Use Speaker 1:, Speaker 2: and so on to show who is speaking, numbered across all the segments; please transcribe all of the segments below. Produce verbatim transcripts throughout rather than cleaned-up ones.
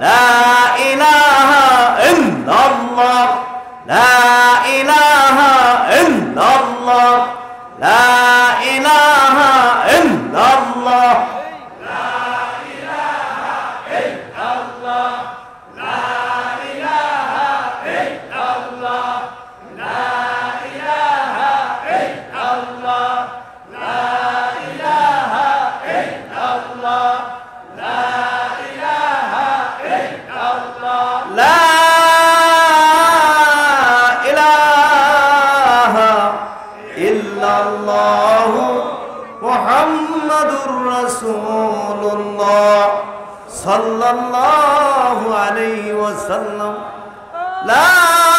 Speaker 1: লা ইলাহা ইল্লাল্লাহ লা ইলাহা ইল্লাল্লাহ লা ইলাহা ইল্লাল্লাহ সাল্লাল্লাহু আলাইহি ওয়াসাল্লাম লা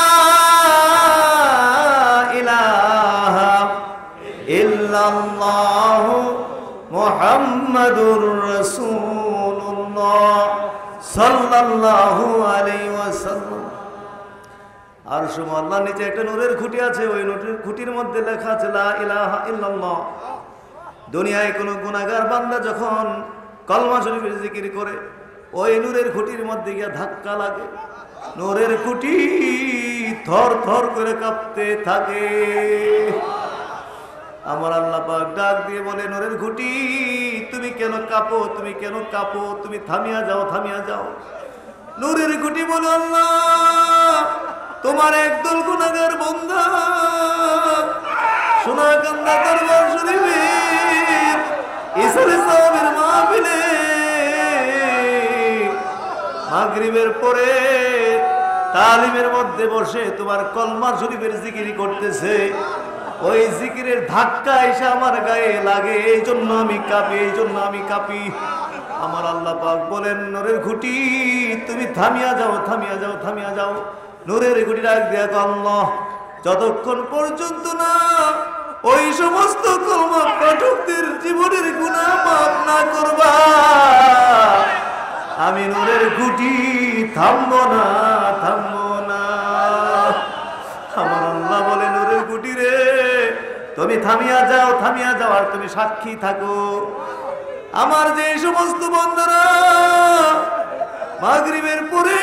Speaker 1: ইলাহা ইল্লাল্লাহ মুহাম্মাদুর রাসূলুল্লাহ সাল্লাল্লাহু আলাইহি ওয়াসাল্লাম। আর সময় আল্লাহর নিচে একটা নূরের খুঁটি আছে, ওই নূরের খুঁটির মধ্যে লেখা আছে লা ইলাহা ইল্লাল্লাহ। দুনিয়ায় কোনো গুনাহগার বান্দা যখন কলমা শরীফের জিকির করে ওই নূরের খুঁটির মধ্যে গিয়ে ধাক্কা লাগে, নূরের খুঁটি থর থর করে কাঁপতে থাকে। আমার আল্লাহ পাক ডাক দিয়ে বলে, নূরের খুঁটি তুমি কেন কাঁপো, তুমি কেন কাঁপো, তুমি থামিয়া যাও, থামিয়া যাও। নূরের খুঁটি বলে, আল্লাহ তোমার একদল গুনাহগার বান্দা সোনাকান্দা দরবার শরীফের ইসরে সাহেবের মাহফিলে মাগরিবের পরে তালিমের মধ্যে বসে তোমার কলমা শরীফের জিকির করতেছে, ওই জিকিরের ধাক্কা এসে আমার গায়ে লাগে, এই জন্য আমি কাঁপি, এই জন্য আমি কাঁপি। আমার আল্লাহ পাক বলেন, নূরের খুঁটি তুমি থামিয়া যাও, থামিয়া যাও, থামিয়া যাও। নূরের খুঁটি ডাক দিয়া আল্লাহ যতক্ষণ পর্যন্ত না ওই সমস্ত কলমা পাঠকদের জীবনের গুনাহ মাফ না করবা, আমি নূরের খুঁটি থামবো না, থামবো না। আমার আল্লাহ বলে, নূরের খুঁটি রে তুমি থামিয়া যাও, থামিয়া যাও, আর তুমি সাক্ষী থাকো। আমার যে সমস্ত বান্দারা মাগরিবের পরে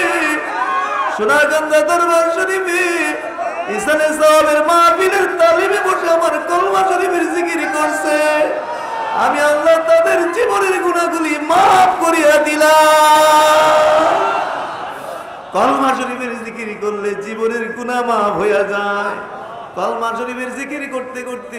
Speaker 1: সোনাকান্দা দরবার শরীফে ইসানে সাহেবের মাহফিলের তালিমে বসে আমার কলমা শরীফের জিকির করছে, আমি আল্লাহ তাদের জীবনের গুনাহগুলি মাফ করিয়া দিলাম। কলমা শরীফের জিকির করলে জীবনের গুনাহ মাফ হইয়া যায়। কলমা শরীফের জিকির করতে করতে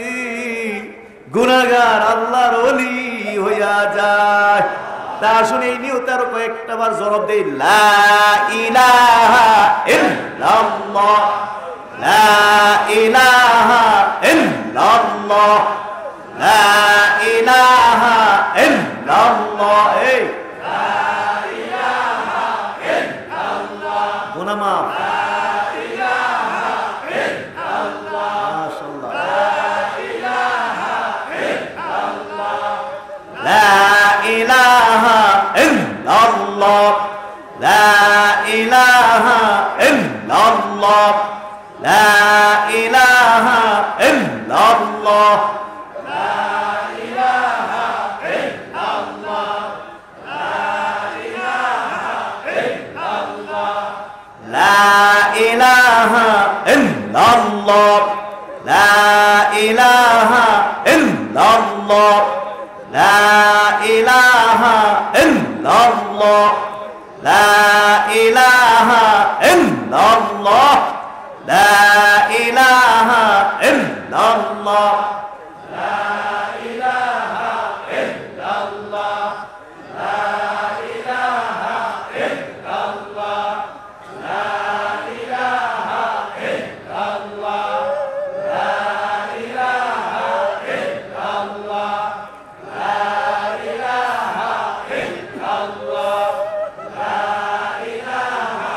Speaker 1: গুনাহগার আল্লাহর ওলি হইয়া যায়। তা শুনে এই নিয়তে আরো কয়েকটা বার জবাব দেই, লা ইলাহা ইল্লাল্লাহ লা ইলাহা ইল্লাল্লাহ লা ইলাহা ইল্লাল্লাহ। এই লা ইলাহা ইল্লাল্লাহ গুনাহ মাফ, লা ইলাহা ইল্লাল্লাহ মাশাআল্লাহ, লা ইলাহা ইল্লাল্লাহ লা ইলাহা ইল্লাল্লাহ লা ইলাহা ইল্লাল্লাহ লা ইলাহা ইল্লাল্লাহ লা ইলাহা ইল্লাল্লাহ লা ইলাহা ইল্লাল্লাহ লা ইলাহা ইল্লাল্লাহ লা ইলাহা ইল্লাল্লাহ লা ইলাহা ইল্লাল্লাহ লা ইলাহা ইল্লাল্লাহ লা ইলাহা ইল্লাল্লাহ লা ইলাহা ইল্লাল্লাহ লা ইলাহা ইল্লাল্লাহ লা ইলাহা ইল্লাল্লাহ লা ইলাহা ইল্লাল্লাহ লা ইলাহা ইল্লাল্লাহ লা ইলাহা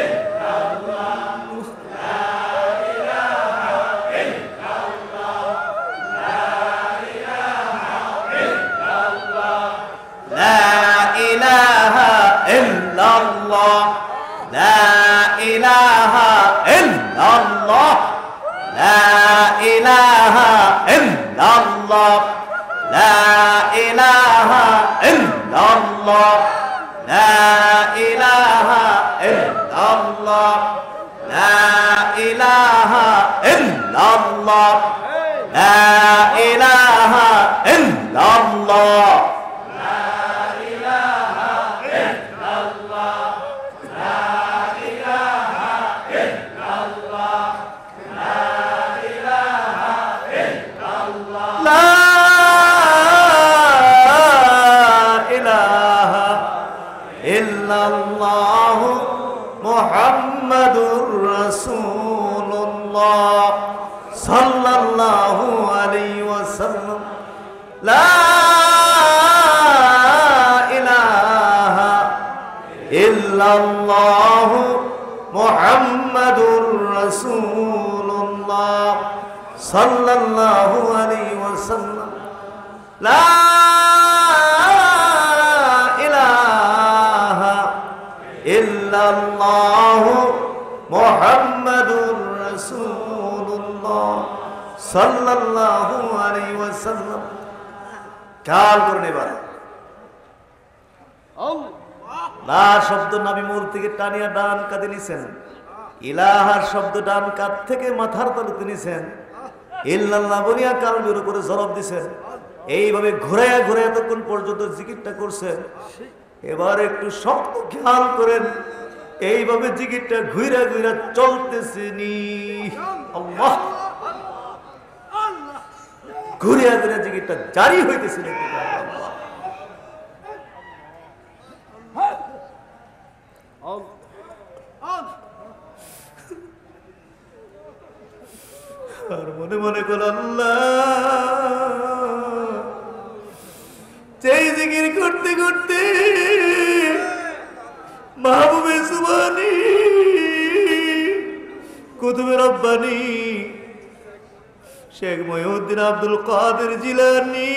Speaker 1: ইল্লাল্লাহ illallah, la ilaha illallah, la ilaha illallah, la ilaha illallah, লা ইলাহা ইল্লাল্লাহ লা ইলাহা ইল্লাল্লাহ লা ইলাহা ইল্লাল্লাহ মুহাম্মাদুর রাসূলুল্লাহ সাল্লাল্লাহু আলাইহি ওয়াসাল্লাম লা ইলাহা ইল্লাল্লাহু মুহাম্মাদুর রাসূলুল্লাহ সাল্লাল্লাহু আলাইহি ওয়াসাল্লাম লা ইল্লাল্লাহু মুহাম্মাদুর রাসূলুল্লাহ সাল্লাল্লাহু আলাইহি ওয়াসাল্লাম। খেয়াল করুন এবার লা শব্দ নাভি মূল থেকে টানিয়া ডান কাঁধে নিছেন, ইলাহার শব্দ ডান কাঁধ থেকে মাথার তালুতে নিছেন, ইল্লাল্লাহ বলিয়া কালবের উপরে জরব দিছেন। এইভাবে ঘুরাইয়া ঘুরাইয়া এতক্ষণ পর্যন্ত জিকিরটা করছেন। এবার একটু শক্ত খেয়াল করেন, এইভাবে জিকিরটা ঘুরা ঘুরা চলতেছে নি। আল্লাহ ঘুরিয়া ঘুরে জিকিরটা জারি হইতেছে নাকি? আর মনে মনে করল আল্লাহ, যেই জিকির করতে করতে মাহবুবে সুবহানী কুতুবে রব্বানী শেখ মহিউদ্দিন আব্দুল কাদের জিলানী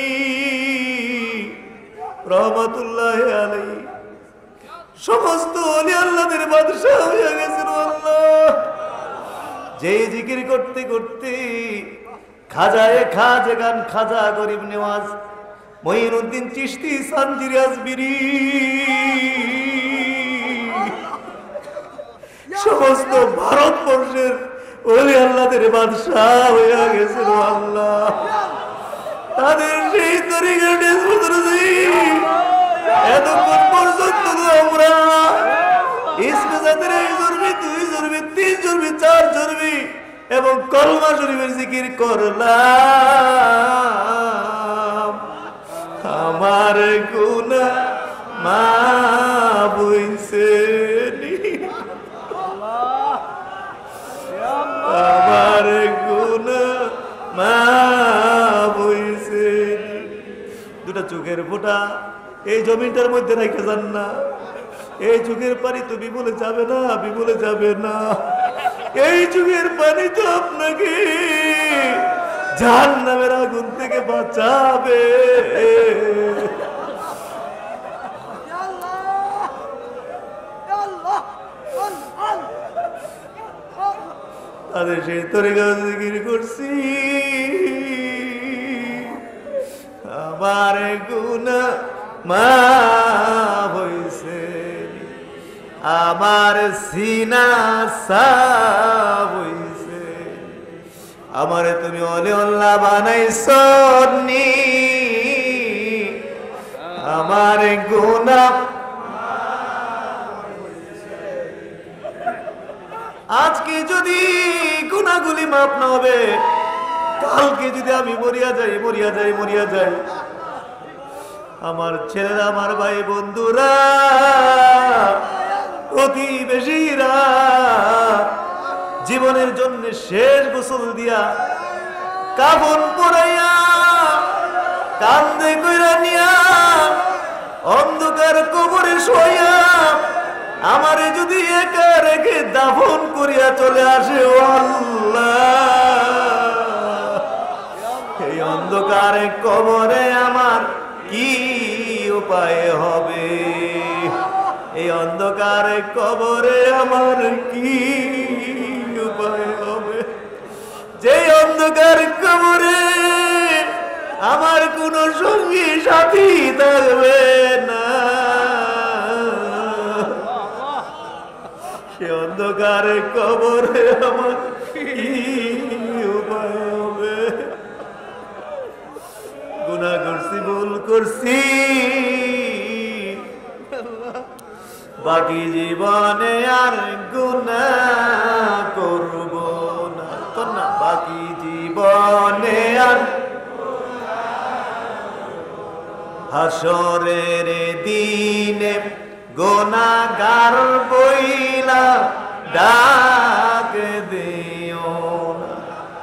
Speaker 1: রহমাতুল্লাহি আলাইহি সমস্ত ওলি আল্লাহদের বাদশা হয়ে গেছেন। আল্লাহ যেই জিকির করতে করতে খাজায়ে খাজে গান খাজা গরিব নেওয়াজ মঈনুদ্দিন চিশতি সানজিরি আজমিরি সমস্ত ভারতবর্ষের ওলি আল্লাহদের বাদশাহ হয়ে গেছেন। আল্লাহ তাদের সেই তরিকার এতক্ষণ পর্যন্ত আমরা ইসমে জাতের এক জরবি, দুই জরবি, তিন জরবি, চার জরবি এবং কলমা শরীফের জিকির করলাম। আমার গুনাহ মাফ হইছে, আমার গুনাহ মাফ হইছে। দুটা চোখের ফোঁটা এই জমিটার মধ্যে রেখে যান না। এই চোখের পানি তো বিমলে যাবে না, বিমলে যাবে না। এই চোখের পানি তো আপনাকে জাহান্নামের আগুন থেকে বাঁচাবে। তাদের সেই তরিকা জিকির করছি। আমার গুনাহ মাফ হইছে, আমার সিনা সাফ হইছে, আমারে তুমি ওলি আল্লাহ বানাইছো নি, আমার গুনাহ। আজকে যদি গুনাহগুলি মাফ না হবে, কালকে যদি আমি মরিয়া যাই মরিয়া যাই মরিয়া যাই, আমার ছেলেরা, আমার ভাই বন্ধুরা, প্রতিবেশীরা জীবনের জন্য শেষ গোসল দিয়া কাফন পরাইয়া কান্দে কইরা নিয়া অন্ধকার কবরে শোয়া আমারে যদি একা রেখে দাফন করিয়া চলে আসে, ও আল্লাহ, এই অন্ধকারে কবরে আমার কি উপায় হবে? এই অন্ধকারে কবরে আমার কি উপায় হবে? যে অন্ধকার কবরে আমার কোন সঙ্গী সাথী থাকবে না। সে অন্ধকারে কবরে আমার কি উপায় হবে? গুনাহ করছি, ভুল করছি, বাকি জীবনে আর গুনাহ করব না। না, বাকি জীবনে আর হাসরের দিনে গুনাহগার বইলা ডাক দিও না।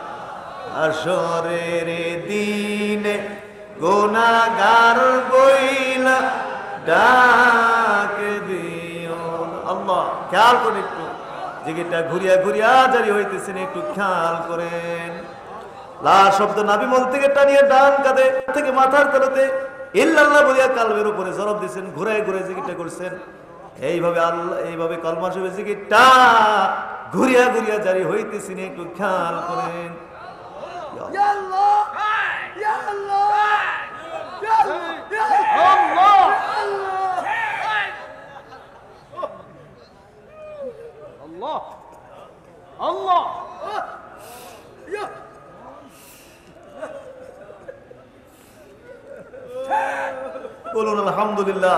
Speaker 1: হাসরের দিনে গুনাহগার বইলা ডাক দিও না। আল্লাহ খেয়াল করে একটু জিকিরটা ঘুরিয়া ঘুরিয়া জারি হইতেছেন, একটু খেয়াল করেন। লা শব্দ নাভিমূল থেকে টানিয়ে ডান কাঁধে থেকে মাথার তলাতে ইল্লাল্লাহ বলিয়া কালবের উপরে জরব দিয়েছেন, ঘুরায় ঘুরে জিকিরটা করছেন। এইভাবে আল্লাহ এইভাবে কলমা শরীফের জিকিরটা ঘুরিয়া ঘুরিয়া জারি হইতেছেন, একটু খেয়াল করেন। ইয়া আল্লাহ, ইয়া আল্লাহ, ইয়া আল্লাহ, আল্লাহ, আল্লাহ, ইয়া বলুন আলহামদুলিল্লাহ।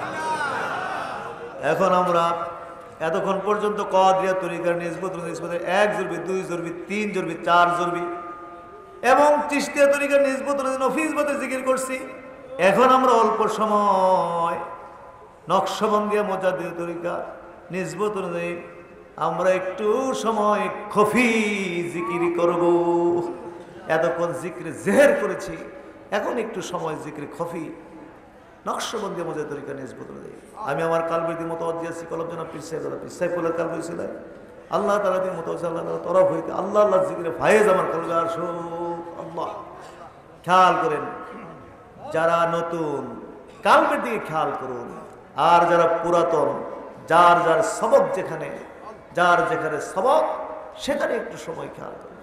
Speaker 1: এখন আমরা এতক্ষণ পর্যন্ত কাদরিয়া তরিকার নিসবত নিসবতের এক জরবি, দুই জরবি, তিন জরবি, চার জরবি এবং চিশতিয়া তরিকার নিসবত নফিসবতের জিকির করছি। এখন আমরা অল্প সময় নকশবন্দিয়া মুজাদ্দিদ তরিকা নিসবত অনুযায়ী আমরা একটু সময় খফি জিকির করব। এতক্ষণ জিকির জেহের করেছি, এখন একটু সময় জিকির খফি নকশবন্দি মজাদ তরিকা নিসবত অনুযায়ী। আমি আমার কালবের দিকে মোতাওয়াজ্জি আছি, কলব জনাব পীর সাহেব পীর সাহেব বলে কালবে ছিল আল্লাহ তাআলা দিকে মোতাওয়াজ্জি, আল্লাহ তাআলা তরফ হইতে আল্লাহ আল্লাহ জিকিরে ফায়েজ আমার কালবে আসো। আল্লাহ খেয়াল করেন, যারা নতুন কালবের দিকে খেয়াল করুন, আর যারা পুরাতন যার যার সবক যেখানে যার যেখানে সবক সেখানে একটু সময় খেয়াল করুন।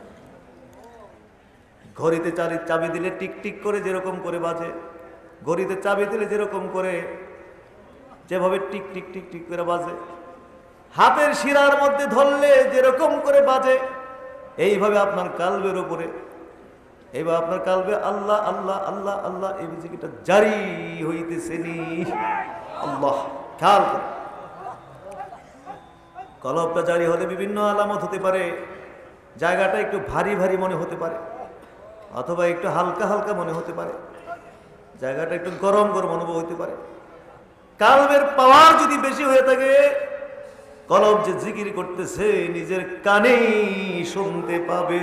Speaker 1: ঘড়িতে চাবি চাবি দিলে টিক টিক করে যেরকম করে বাজে, ঘড়িতে চাবি দিলে যেরকম করে যেভাবে টিক টিক টিক টিক করে বাজে, হাতের শিরার মধ্যে ধরলে যেরকম করে বাজে, এইভাবে আপনার কালবের উপরে, এইভাবে আপনার কালবে আল্লাহ আল্লাহ আল্লাহ আল্লাহ এই জিকিরটা জারি হইতেছে নি। আল্লাহ খেয়াল করে, কলবটা জারি হলে বিভিন্ন আলামত হতে পারে। জায়গাটা একটু ভারী ভারী মনে হতে পারে, অথবা একটু হালকা হালকা মনে হতে পারে, জায়গাটা একটু গরম গরম অনুভব হতে পারে। কালবের পাওয়ার যদি বেশি হয়ে থাকে, কলব যে জিকির করতেছে নিজের কানেই শুনতে পাবে।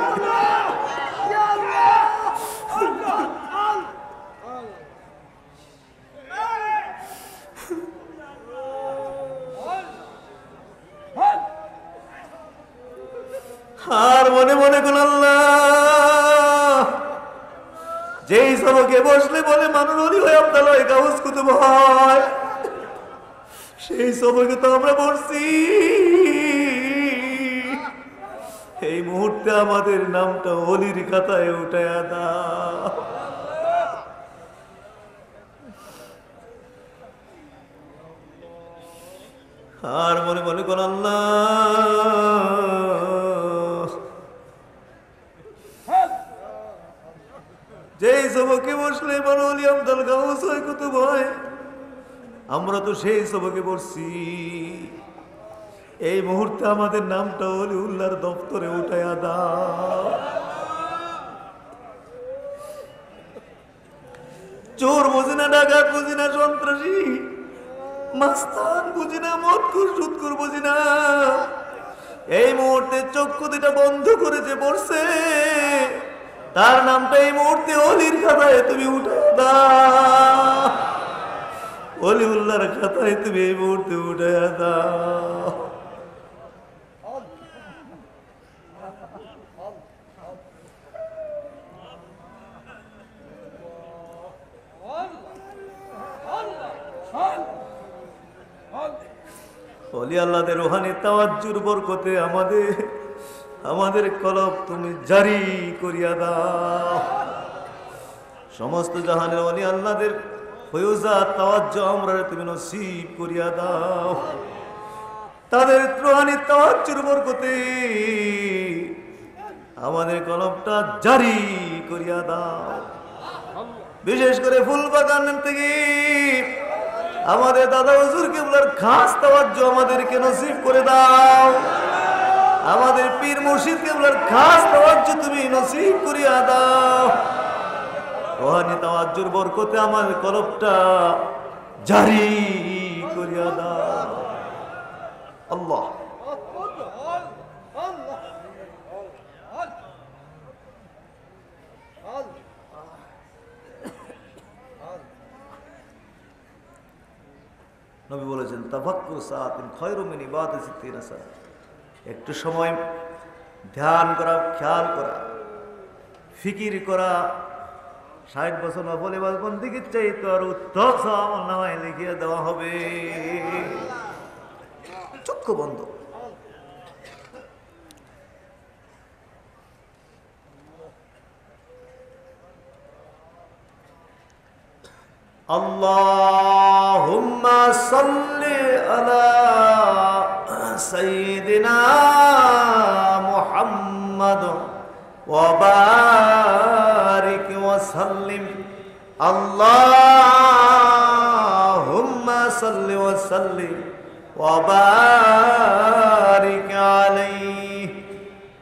Speaker 1: আর মনে মনে কোন আল্লাহ যেই সবকে বসলে বলে মানুষ হয়ে আপনার গাউস কুতুব হয়, সেই সবকে তো আমরা বসছি। এই মুহূর্তে আমাদের নামটা অলির খাতায় উঠায় দাও। আর মনে মনে কোন আল্লাহ যেই সবকে বসলে বড় অলি আমদাল গাউস হয় কুতুব হয়, আমরা তো সেই সবকে বসছি। এই মুহূর্তে আমাদের নামটা অলি উল্লাহর দপ্তরে উঠায়া দাও। চোর বুঝি না, ডাকাত বুঝি না, সন্ত্রাসী মাস্তান বুঝি না, মদখোর সুদখোর বুঝি না, এই মুহূর্তে চক্ষু দুটা বন্ধ করে যে পড়ছে তার নামটা এই মুহূর্তে অলির খাতায় তুমি উঠে দাও। অলি উল্লাহর খাতায় তুমি এই মুহূর্তে উঠে দাও। অলি আল্লাহদের রুহানি তাওয়াজ্জুর বরকতে আমাদের আমাদের কলব তুমি জারি করিয়া দাও। সমস্ত জাহানের অলি আল্লাহদের ফয়ুজা তাওয়াজ্জু আমরা তুমি নসিব করিয়া দাও। তাদের রুহানি তাওয়াজ্জুর বরকতে আমাদের কলবটা জারি করিয়া দাও। বিশেষ করে ফুল বাগান থেকে আমাদের দাদা হুজুর কিবলার খাস তাওয়াজ্জু আমাদেরকে নসিব করে দাও। আমাদের পীর মুর্শিদ কিবলার খাস তাওয়াজ্জু তুমি নসিব করিয়া দাও। রুহানি তাওয়াজ্জুর বরকতে আমাদের কলবটা জারি করিয়া দাও। আল্লাহ নবী বলেছেন তাফাক্কুর সাআতিন খায়রুম মিন ইবাদাতি সিত্তিনা সানা। একটু সময় ধ্যান করা, খেয়াল করা, ফিকির করা ষাট বছর নফল ইবাদত বন্দেগীর চাইতে আর উত্তম সওয়াব আমলনামায় লিখিয়ে দেওয়া হবে। চক্ষু বন্ধ। আল্লাহুম্মা সাল্লি আলা সাইয়্যিদিনা মুহাম্মাদ ওয়া বারিক ওয়া সাল্লিম। আল্লাহুম্মা সাল্লি ওয়া সাল্লিম ওয়া বারিক আলাইহি।